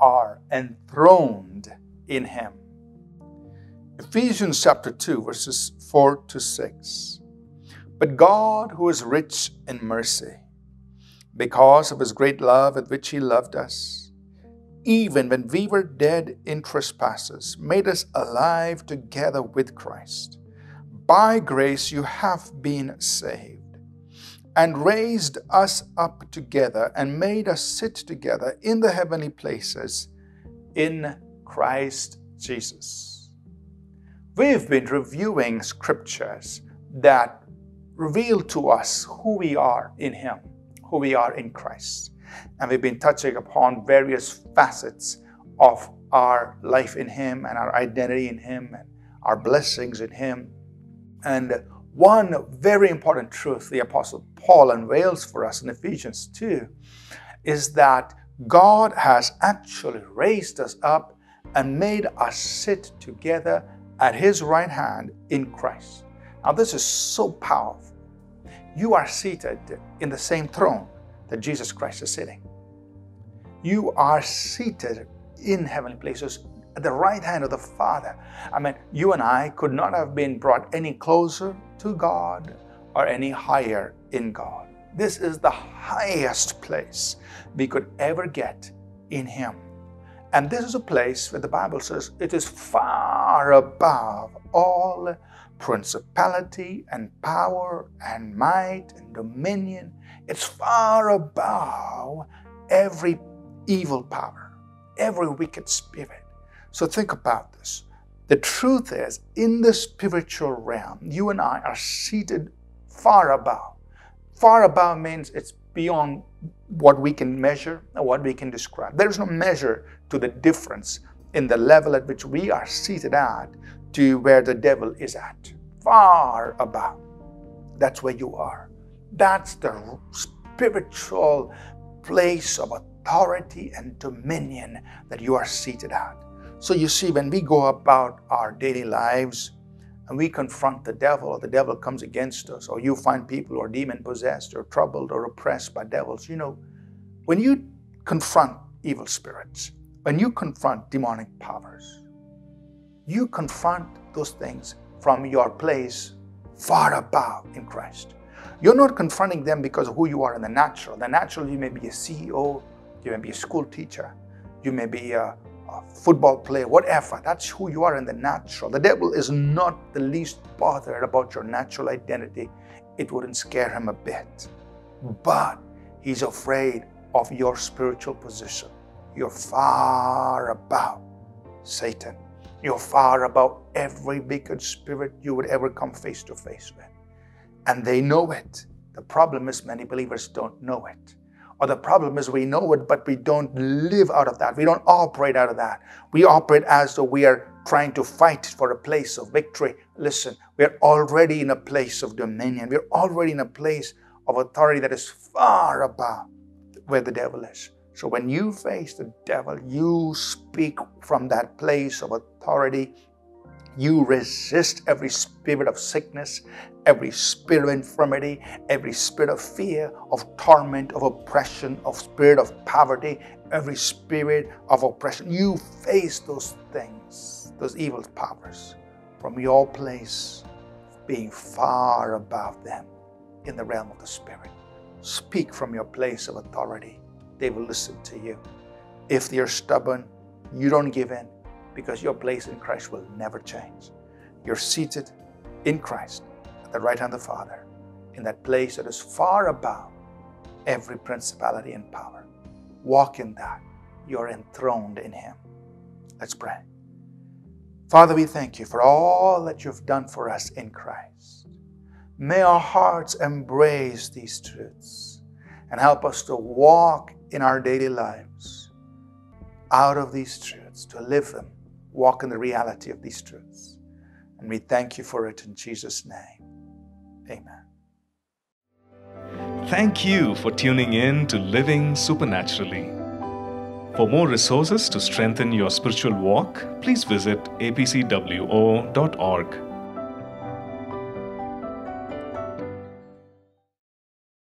are enthroned in him. Ephesians chapter 2, verses 4 to 6. But God, who is rich in mercy, because of his great love with which he loved us, even when we were dead in trespasses, made us alive together with Christ. By grace you have been saved, and raised us up together and made us sit together in the heavenly places in Christ Jesus. We've been reviewing scriptures that reveal to us who we are in him, who we are in Christ. And we've been touching upon various facets of our life in him and our identity in him and our blessings in him. And one very important truth the Apostle Paul unveils for us in Ephesians 2 is that God has actually raised us up and made us sit together at his right hand in Christ. Now this is so powerful. You are seated in the same throne that Jesus Christ is sitting. You are seated in heavenly places at the right hand of the Father. I mean, you and I could not have been brought any closer to God or any higher in God. This is the highest place we could ever get in him. And this is a place where the Bible says it is far above all principality and power and might and dominion. It's far above every evil power, every wicked spirit. So think about this. The truth is, in the spiritual realm, you and I are seated far above. Far above means it's beyond what we can measure and what we can describe. There is no measure to the difference in the level at which we are seated at to where the devil is at. Far above. That's where you are. That's the spiritual place of authority and dominion that you are seated at. So you see, when we go about our daily lives and we confront the devil, or the devil comes against us, or you find people who are demon-possessed or troubled or oppressed by devils, when you confront evil spirits, when you confront demonic powers, you confront those things from your place far above in Christ. You're not confronting them because of who you are in the natural. The natural, you may be a CEO, you may be a school teacher, you may be a football player, whatever. That's who you are in the natural. The devil is not the least bothered about your natural identity. It wouldn't scare him a bit. But he's afraid of your spiritual position. You're far above Satan. You're far above every wicked spirit you would ever come face to face with. And they know it. The problem is many believers don't know it. Or the problem is we know it, but we don't live out of that. We don't operate out of that. We operate as though we are trying to fight for a place of victory. Listen, we're already in a place of dominion. We're already in a place of authority that is far above where the devil is. So when you face the devil, you speak from that place of authority. You resist every spirit of sickness, every spirit of infirmity, every spirit of fear, of torment, of oppression, of spirit of poverty, every spirit of oppression. You face those things, those evil powers, from your place being far above them in the realm of the Spirit. Speak from your place of authority. They will listen to you. If they're stubborn, you don't give in, because your place in Christ will never change. You're seated in Christ at the right hand of the Father, in that place that is far above every principality and power. Walk in that. You're enthroned in him. Let's pray. Father, we thank you for all that you've done for us in Christ. May our hearts embrace these truths and help us to walk in our daily lives out of these truths, to live them, walk in the reality of these truths. And we thank you for it in Jesus' name. Amen. Thank you for tuning in to Living Supernaturally. For more resources to strengthen your spiritual walk, please visit apcwo.org.